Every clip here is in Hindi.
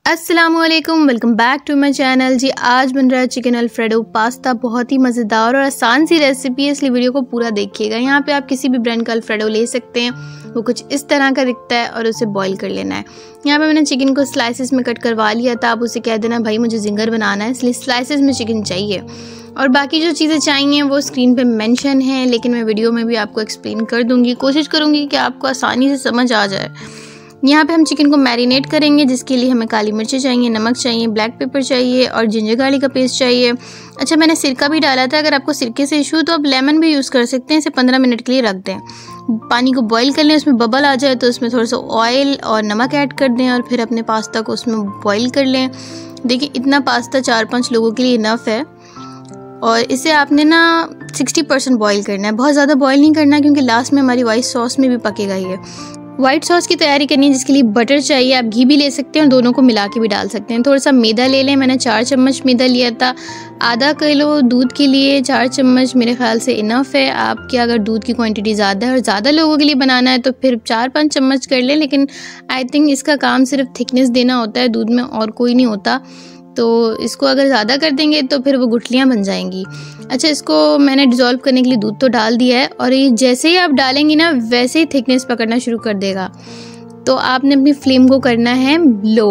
अस्सलामुअलैकुम, welcome back to my channel. जी आज बन रहा है चिकन अल्फ्रेडो पास्ता। बहुत ही मज़ेदार और आसान सी रेसिपी है, इसलिए वीडियो को पूरा देखिएगा। यहाँ पे आप किसी भी ब्रांड का अल्फ्रेडो ले सकते हैं, वो कुछ इस तरह का दिखता है और उसे बॉईल कर लेना है। यहाँ पे मैंने चिकन को स्लाइसेस में कट करवा लिया था। आप उसे कह देना भाई मुझे जिंगर बनाना है, इसलिए स्लाइसेस में चिकन चाहिए। और बाकी जो चीज़ें चाहिए वो स्क्रीन पे मेंशन है, लेकिन मैं वीडियो में भी आपको एक्सप्लेन कर दूँगी। कोशिश करूँगी कि आपको आसानी से समझ आ जाए। यहाँ पे हम चिकन को मैरिनेट करेंगे, जिसके लिए हमें काली मिर्ची चाहिए, नमक चाहिए, ब्लैक पेपर चाहिए और जिंजर गार्लिक का पेस्ट चाहिए। अच्छा, मैंने सिरका भी डाला था। अगर आपको सिरके से इशू तो आप लेमन भी यूज़ कर सकते हैं। इसे 15 मिनट के लिए रख दें। पानी को बॉईल कर लें, उसमें बबल आ जाए तो उसमें थोड़ा सा ऑयल और नमक ऐड कर दें और फिर अपने पास्ता को उसमें बॉईल कर लें। देखिए इतना पास्ता 4-5 लोगों के लिए इनफ है। और इसे आपने ना 60% बॉईल करना है, बहुत ज़्यादा बॉईल नहीं करना, क्योंकि लास्ट में हमारी वाइट सॉस में भी पकेगा ये। वाइट सॉस की तैयारी करनी है, जिसके लिए बटर चाहिए। आप घी भी ले सकते हैं और दोनों को मिला के भी डाल सकते हैं। थोड़ा सा मैदा ले लें, मैंने 4 चम्मच मैदा लिया था। आधा किलो दूध के लिए 4 चम्मच मेरे ख्याल से इनफ है। आपके अगर दूध की क्वांटिटी ज़्यादा है और ज़्यादा लोगों के लिए बनाना है तो फिर 4-5 चम्मच कर लें, लेकिन आई थिंक इसका काम सिर्फ थिकनेस देना होता है दूध में, और कोई नहीं होता। तो इसको अगर ज़्यादा कर देंगे तो फिर वो गुठलियाँ बन जाएंगी। अच्छा, इसको मैंने डिज़ोल्व करने के लिए दूध तो डाल दिया है, और ये जैसे ही आप डालेंगी ना वैसे ही थिकनेस पकड़ना शुरू कर देगा। तो आपने अपनी फ्लेम को करना है लो।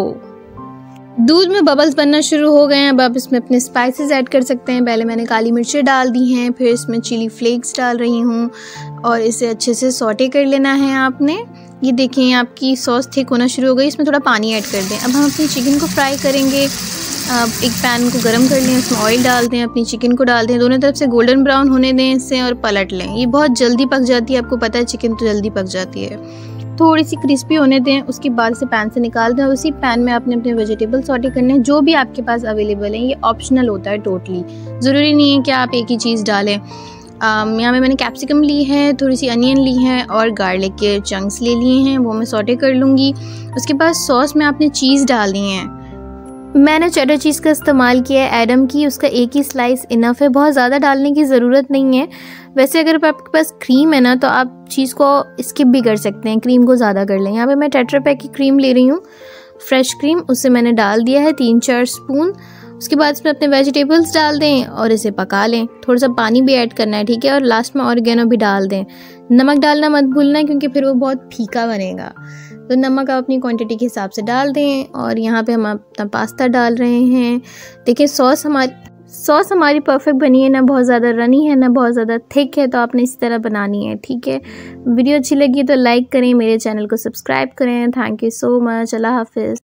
दूध में बबल्स बनना शुरू हो गए हैं। अब आप इसमें अपने स्पाइसेस ऐड कर सकते हैं। पहले मैंने काली मिर्चें डाल दी हैं, फिर इसमें चिली फ्लेक्स डाल रही हूँ और इसे अच्छे से सौटे कर लेना है आपने। ये देखें आपकी सॉस थिक होना शुरू हो गई। इसमें थोड़ा पानी ऐड कर दें। अब हम अपनी चिकन को फ्राई करेंगे। एक पैन को गरम कर लें, उसमें ऑयल डाल दें, अपनी चिकन को डाल दें, दोनों तरफ से गोल्डन ब्राउन होने दें इसे और पलट लें। ये बहुत जल्दी पक जाती है, आपको पता है चिकन तो जल्दी पक जाती है। थोड़ी सी क्रिस्पी होने दें, उसके बाद इसे पैन से निकाल दें। उसी पैन में आपने अपने वेजिटेबल सॉटे करने हैं, जो भी आपके पास अवेलेबल हैं। ये ऑप्शनल होता है, टोटली ज़रूरी नहीं है कि आप एक ही चीज़ डालें। यहाँ में मैंने कैप्सिकम ली है, थोड़ी सी अनियन ली है और गार्लिक के चंक्स ले लिए हैं, वो मैं सॉटे कर लूँगी। उसके बाद सॉस में आपने चीज़ डालनी है। मैंने चेडर चीज़ का इस्तेमाल किया है, एडम की। उसका एक ही स्लाइस इनफ है, बहुत ज़्यादा डालने की ज़रूरत नहीं है। वैसे अगर आपके पास क्रीम है ना तो आप चीज़ को स्किप भी कर सकते हैं, क्रीम को ज़्यादा कर लें। यहाँ पे मैं टेट्रा पैक की क्रीम ले रही हूँ, फ्रेश क्रीम, उसे मैंने डाल दिया है 3-4 स्पून। उसके बाद इसमें अपने वेजिटेबल्स डाल दें और इसे पका लें। थोड़ा सा पानी भी ऐड करना है, ठीक है। और लास्ट में ऑरिगेनो भी डाल दें। नमक डालना मत भूलना, क्योंकि फिर वो बहुत फीका बनेगा। तो नमक आप अपनी क्वांटिटी के हिसाब से डाल दें। और यहाँ पे हम अपना पास्ता डाल रहे हैं। देखिए सॉस हमारी परफेक्ट बनी है, ना बहुत ज़्यादा रनी है ना बहुत ज़्यादा थिक है। तो आपने इस तरह बनानी है, ठीक है। वीडियो अच्छी लगी तो लाइक करें, मेरे चैनल को सब्सक्राइब करें। Thank you so much. Allah हाफिज़।